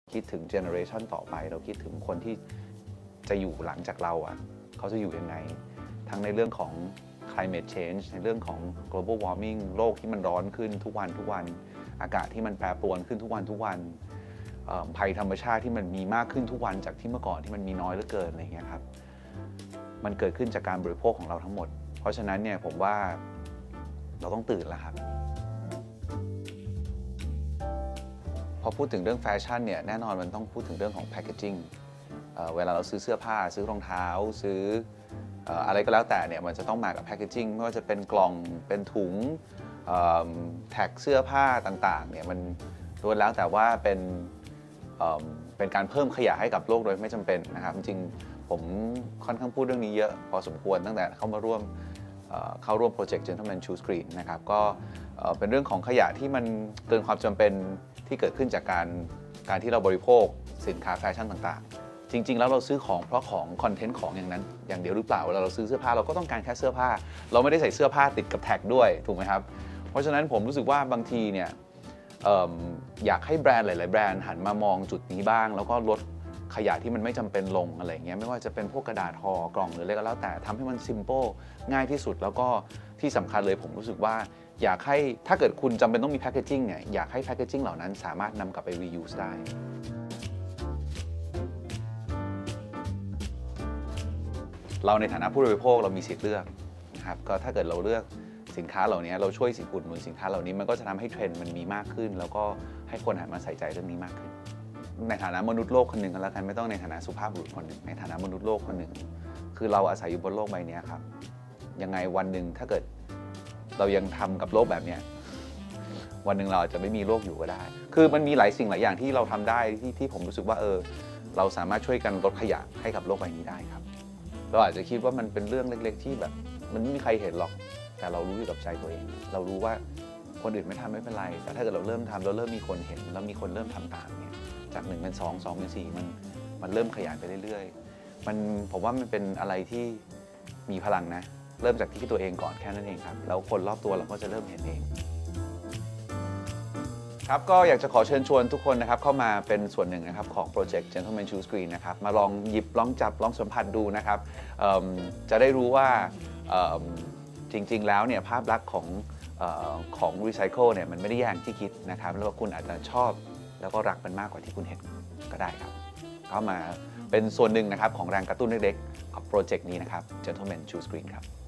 คิดถึงเจเนอเรชันต่อไปเราคิดถึงคนที่จะอยู่หลังจากเราเขาจะอยู่ยังไงทั้งในเรื่องของ climate change ในเรื่องของ global warming โลกที่มันร้อนขึ้นทุกวันอากาศที่มันแปรปรวนขึ้นทุกวันภัยธรรมชาติที่มันมีมากขึ้นทุกวันจากที่เมื่อก่อนที่มันมีน้อยเหลือเกินอะไรอย่างเงี้ยครับมันเกิดขึ้นจากการบริโภคของเราทั้งหมดเพราะฉะนั้นเนี่ยผมว่าเราต้องตื่นแล้วครับพอพูดถึงเรื่องแฟชั่นเนี่ยแน่นอนมันต้องพูดถึงเรื่องของแพคเกจิ้งเวลาเราซื้อเสื้อผ้าซื้อรองเท้าซื้ออะไรก็แล้วแต่เนี่ยมันจะต้องมากับแพคเกจิ้งไม่ว่าจะเป็นกล่องเป็นถุงแท็กเสื้อผ้าต่างๆเนี่ยมันล้วนแล้วแต่ว่าเป็นการเพิ่มขยะให้กับโลกโดยไม่จำเป็นนะครับจริงๆผมค่อนข้างพูดเรื่องนี้เยอะพอสมควรตั้งแต่เข้าร่วมโปรเจกต์ Gentleman Shoe Screen นะครับก็เป็นเรื่องของขยะที่มันเกินความจำเป็นที่เกิดขึ้นจากการที่เราบริโภคสินค้าแฟชั่นต่างๆจริงๆแล้วเราซื้อของเพราะของคอนเทนต์ของอย่างนั้นอย่างเดียวหรือเปล่าเวลาเราซื้อเสื้อผ้าเราก็ต้องการแค่เสื้อผ้าเราไม่ได้ใส่เสื้อผ้าติดกับแท็กด้วยถูกไหมครับเพราะฉะนั้นผมรู้สึกว่าบางทีเนี่ยอยากให้แบรนด์หลายๆแบรนด์หันมามองจุดนี้บ้างแล้วก็ลดขยะที่มันไม่จำเป็นลงอะไรเงี้ยไม่ว่าจะเป็นพวกกระดาษห่อกล่องหรืออะไรก็แล้วแต่ทำให้มันซิมเปิลง่ายที่สุดแล้วก็ที่สำคัญเลยผมรู้สึกว่าอยากให้ถ้าเกิดคุณจำเป็นต้องมีแพคเกจิ้งเนี่ยอยากให้แพคเกจิ้งเหล่านั้นสามารถนำกลับไป reuse ได้เราในฐานะผู้บริโภคเรามีสิทธิ์เลือกนะครับก็ถ้าเกิดเราเลือกสินค้าเหล่านี้เราช่วยอุดหนุนสินค้าเหล่านี้มันก็จะทำให้เทรนด์มันมีมากขึ้นแล้วก็ให้คนหันมาใส่ใจเรื่องนี้มากขึ้นในฐานะมนุษย์โลกคนหนึ่งก็แล้วกันไม่ต้องในฐานะสุภาพบุรุษคนหนึ่งในฐานะมนุษย์โลกคนหนึ่งคือเราอาศัยอยู่บนโลกใบนี้ครับยังไงวันหนึ่งถ้าเกิดเรายังทำกับโลกแบบนี้วันหนึ่งเราอาจจะไม่มีโลกอยู่ก็ได้คือมันมีหลายสิ่งหลายอย่างที่เราทำได้ที่ผมรู้สึกว่าเราสามารถช่วยกันลดขยะให้กับโลกใบนี้ได้ครับเราอาจจะคิดว่ามันเป็นเรื่องเล็กๆที่แบบมันไม่มีใครเห็นหรอกแต่เรารู้อยู่กับใจตัวเองเรารู้ว่าคนอื่นไม่ทำไม่เป็นไรแต่ถ้าเกิดเราเริ่มทำเราเริ่มมีคนเห็นแล้วมีคนเริ่มทำตามเนี่ยจาก1เป็น2 2เป็น4มันเริ่มขยายไปเรื่อยๆผมว่ามันเป็นอะไรที่มีพลังนะเริ่มจากที่ตัวเองก่อนแค่นั้นเองครับแล้วคนรอบตัวเราก็จะเริ่มเห็นเองครับก็อยากจะขอเชิญชวนทุกคนนะครับเข้ามาเป็นส่วนหนึ่งนะครับของโปรเจกต์ Gentleman Shoe Screen นะครับมาลองหยิบลองจับลองสัมผัสดูนะครับจะได้รู้ว่าจริงๆแล้วเนี่ยภาพลักษณ์ของรีไซเคิลเนี่ยมันไม่ได้แย่งที่คิดนะครับแล้วคุณอาจจะชอบแล้วก็รักมันมากกว่าที่คุณเห็นก็ได้ครับเข้ามาเป็นส่วนหนึ่งนะครับของแรงกระตุ้นเล็กๆของโปรเจกต์นี้นะครับ Gentleman Shoe Screen ครับ